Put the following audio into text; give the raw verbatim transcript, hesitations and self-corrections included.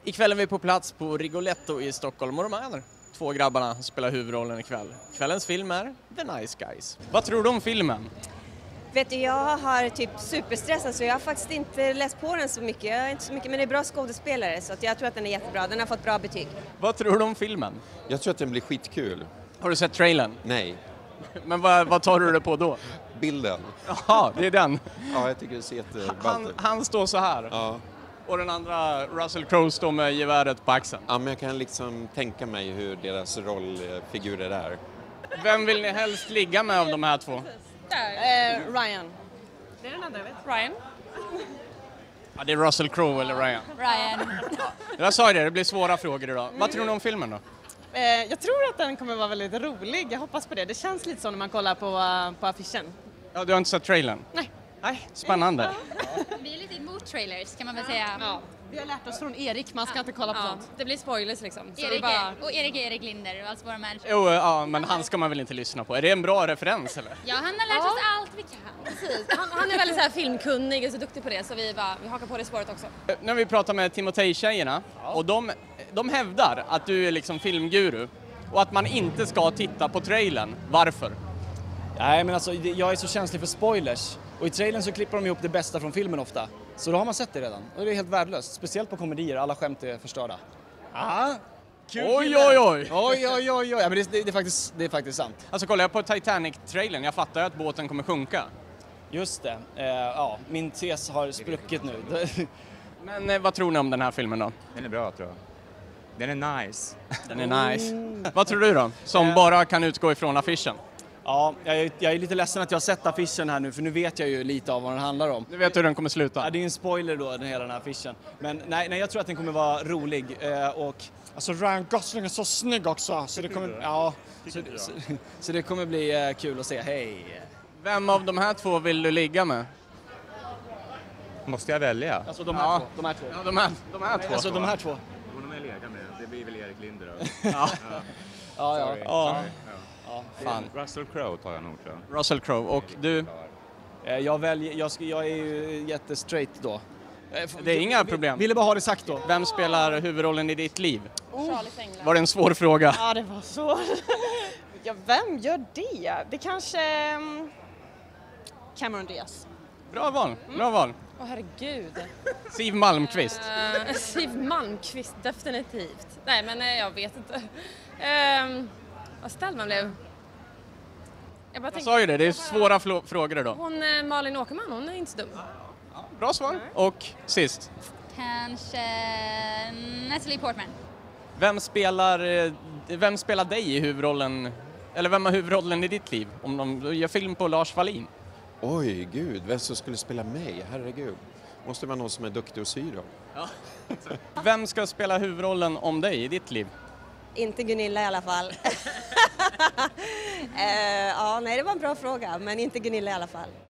Ikväll är vi på plats på Rigoletto i Stockholm och de här två grabbarna spelar huvudrollen ikväll. Kvällens film är The Nice Guys. Vad tror du om filmen? Vet du, jag har typ superstressat så jag har faktiskt inte läst på den så mycket. Jag är inte så mycket, men det är bra skådespelare så att jag tror att den är jättebra. Den har fått bra betyg. Vad tror du om filmen? Jag tror att den blir skitkul. Har du sett trailern? Nej. Men vad, vad tar du det på då? Bilden. Jaha, det är den. Ja, jag tycker det ser jätteballt Han, ut. han står så här. Ja. Och den andra, Russell Crowe, står med geväret på axeln. Ja, men jag kan liksom tänka mig hur deras rollfigurer är. Vem vill ni helst ligga med av de här två? Eh, Ryan. Det är den andra jag vet. Ryan. Ja, det är Russell Crowe eller Ryan. Ryan. Jag sa ju det, det blir svåra frågor idag. Vad tror ni om filmen då? Eh, jag tror att den kommer vara väldigt rolig. Jag hoppas på det. Det känns lite så när man kollar på, uh, på affischen. Ja, du har inte sett trailern? Nej. Nej, spännande. Vi är lite emot trailers kan man väl säga. Ja. Vi har lärt oss från Erik, man ska inte kolla på Ja, sånt. det blir spoilers liksom. Så Erik det är bara... är, och Erik är Erik Linder och alltså våra människor. Jo, ja, men han ska man väl inte lyssna på. Är det en bra referens eller? Ja, han har lärt Ja. oss allt vi kan. Precis. Han, han är väldigt så här filmkunnig och så duktig på det så vi, bara, vi hakar på det spåret också. Nu har vi pratat med Timotej-tjejerna och de, de hävdar att du är liksom filmguru och att man inte ska titta på trailern. Varför? Nej, men alltså jag är så känslig för spoilers. Och i trailern så klipper de ihop det bästa från filmen ofta. Så då har man sett det redan. Och det är helt värdelöst. Speciellt på komedier, alla skämt är förstörda. Ah, Oj, oj, oj! Oj, oj, oj, oj. Ja, men det, det, det, är faktiskt, det är faktiskt sant. Alltså kollar jag på Titanic-trailern, jag fattar ju att båten kommer sjunka. Just det. Eh, ja, min tes har spruckit nu. Men eh, vad tror ni om den här filmen då? Den är bra tror jag. Den är nice. Den är nice. Vad tror du då? Som bara kan utgå ifrån affischen. Ja, jag är, jag är lite ledsen att jag har sett affischen här nu, för nu vet jag ju lite av vad den handlar om. Du vet hur den kommer sluta. Ja, det är en spoiler då, den hela den här affischen. Men nej, nej, jag tror att den kommer vara rolig. Eh, och alltså Ryan Gosling är så snygg också. Så det kommer, ja, så, så, så det kommer bli eh, kul att se. Hej! Vem av de här två vill du ligga med? Måste jag välja? Alltså de här Ja. två. De här två. Ja, de här, de här två. Alltså de här två. Honom är läga med. Det blir väl Erik Linder då. Ja. Ja, ja. Sorry. Ja. Sorry. Ja. Fan. Russell Crowe tar jag nog tror jag. Russell Crowe. Och du? Eh, Jag väljer, jag, ska, jag är ju jättestraight då. Eh, Det är inga problem. Ville bara ha det sagt då. Vem spelar huvudrollen i ditt liv? Charlies Änglar. Var det en svår fråga? Ja, det var så. Ja, vem gör det? Det kanske... um, Cameron Diaz. Bra val, bra val. Åh herregud. Siw Malmkvist. Uh, Siw Malmkvist, definitivt. Nej men uh, jag vet inte. Um, vad ställd man blev. Jag bara Jag tänkte, sa ju det, det är svåra flå- frågor idag. hon uh, Malin Åkerman, hon är inte så dum. Bra svar. Och sist. Kanske Natalie Portman. Vem spelar, eh, vem spelar dig i huvudrollen, eller vem har huvudrollen i ditt liv? Om de gör film på Lars Wallin. Oj, gud. Vem som skulle spela mig? Herregud. Måste vara någon som är duktig och syr då. Vem ska spela huvudrollen om dig i ditt liv? Inte Gunilla i alla fall. uh, ja, nej det var en bra fråga, men inte Gunilla i alla fall.